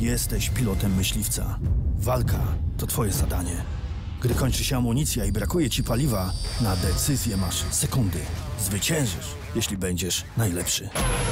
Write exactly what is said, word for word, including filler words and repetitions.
Jesteś pilotem myśliwca. Walka to twoje zadanie. Gdy kończy się amunicja i brakuje ci paliwa, na decyzję masz sekundy. Zwyciężysz, jeśli będziesz najlepszy.